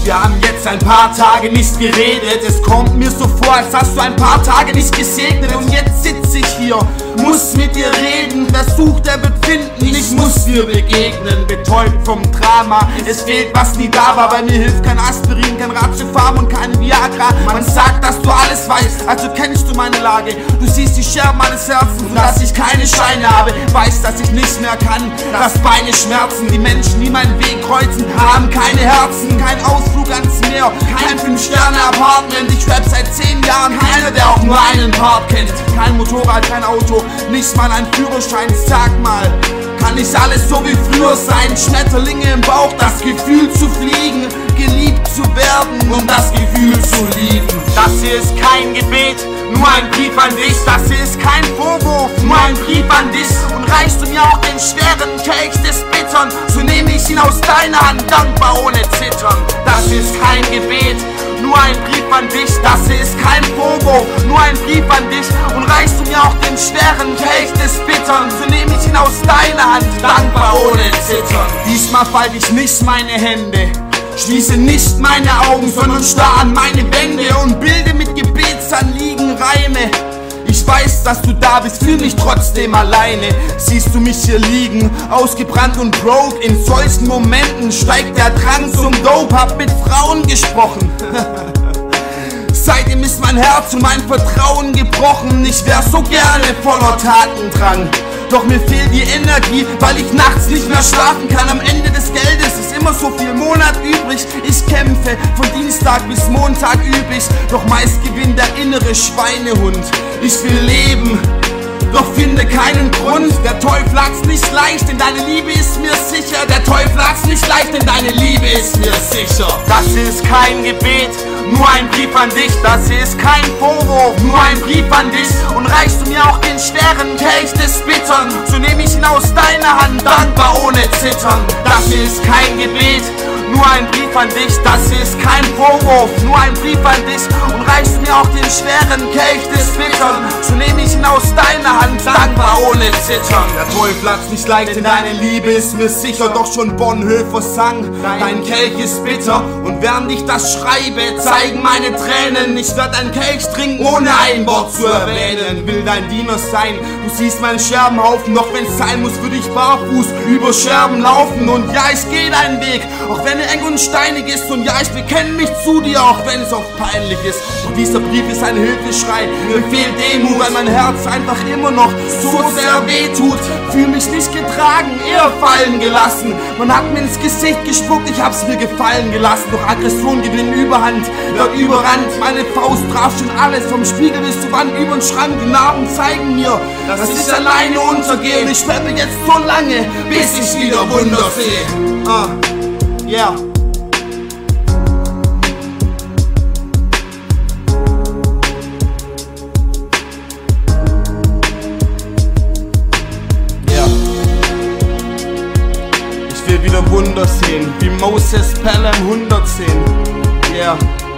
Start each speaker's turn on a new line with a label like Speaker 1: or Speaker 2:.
Speaker 1: Wir haben jetzt ein paar Tage nicht geredet. Es kommt mir so vor, als hast du ein paar Tage nicht gesegnet. Und jetzt sitze ich hier, muss mit dir reden. Wer sucht, der wird finden, ich muss dir begegnen. Betäubt vom Drama, es fehlt was nie da war. Bei mir hilft kein Aspirin, kein Ratiofarm und kein Viagra. Man sagt, dass du alles weißt, also kennst du meine Lage. Du siehst die Scherben meines Herzens und dass ich keine Scheine habe. Weißt, dass ich nicht mehr kann, dass Beine schmerzen. Die Menschen, die meinen Weg kreuzen, haben keine Herzen. Kein Ausflug ans Meer, kein 5-Sterne-Apartment. Ich rap seit 10 Jahren, keiner, der auch nur einen Part kennt. Kein Motorrad, kein Auto, nicht mal ein Führerschein. Sag mal, kann nicht alles so wie früher sein? Schmetterlinge im Bauch, das Gefühl zu fliegen, geliebt zu werden und das Gefühl zu lieben. Das hier ist kein Gebet, nur ein Brief an dich. Das hier ist kein Vorwurf, nur ein Brief an dich. Und reichst du mir auch den schweren Kelch des Bittern, so nehme ich ihn aus deiner Hand, dankbar ohne Zittern. Das hier ist kein Gebet, nur ein Brief an dich. Das hier ist kein Vorwurf, nur ein Brief an dich. Und reichst du mir auch den schweren Kelch des Bittern, so nehme ich ihn aus deiner Hand, dankbar ohne Zittern. Diesmal falte ich nicht meine Hände, schließe nicht meine Augen, sondern starr an meine Wände und bilde mit Gebetsanliegen Reime. Ich weiß, dass du da bist, fühl mich trotzdem alleine. Siehst du mich hier liegen, ausgebrannt und broke? In solchen Momenten steigt der Drang zum Dope. Hab mit Frauen gesprochen. Seitdem ist mein Herz und mein Vertrauen gebrochen. Ich wär so gerne voller Tatendrang, doch mir fehlt die Energie, weil ich nachts nicht mehr schlafen kann. Am Ende des Geldes ist immer so viel Monat übrig. Ich kämpfe von Dienstag bis Montag übrig, doch meist gewinnt der innere Schweinehund. Ich will leben, doch finde keinen Grund. Der Teufel hat's nicht leicht, denn deine Liebe ist mir sicher. Der Teufel hat's nicht leicht, denn deine Liebe ist mir sicher. Das hier ist kein Gebet, nur ein Brief an dich. Das hier ist kein Vorwurf, nur ein Brief an dich. Und reichst du mir auch den schweren Kelch des Bittern, so nehme ich ihn aus deiner Hand, dankbar ohne Zittern. Das hier ist kein Gebet, nur ein Brief an dich. Das hier ist kein Vorwurf, nur ein Brief an dich. Und reichst du mir auch den schweren Kelch des Bittern, so nehme ich ihn aus deiner Hand, dankbar ohne Zittern. Der Teufel hat's nicht leicht, denn deine Liebe ist mir sicher. Doch schon Bonhoeffer sang, dein Kelch ist bitter. Und während ich das schreibe, zeigen meine Tränen. Ich werd ein Kelch trinken, ohne ein Wort zu erwähnen. Will dein Diener sein, du siehst meinen Scherbenhaufen. Doch wenn's sein muss, würde ich barfuß über Scherben laufen. Und ja, ich geh deinen Weg, auch wenn er eng und steinig ist. Und ja, ich bekenne mich zu dir, auch wenn es oft peinlich ist. Doch dieser Brief ist ein Hilfeschrei, mir fehlt Demut, weil mein Herz einfach immer noch so sehr wehtut. Fühl mich nicht getragen, eher fallen gelassen. Man hat mir ins Gesicht gespuckt, ich hab's mir gefallen gelassen. Doch Aggression gewinnt Überhand, wird überrannt. Meine Faust traf schon alles, vom Spiegel bis zur Wand, über den Schrank. Die Narben zeigen mir, dass ich alleine untergehe. Und ich schleppe jetzt so lange, bis ich wieder Wunder sehe. Yeah. Ich will wieder Wunder sehen, wie Moses Pelham 110. Yeah.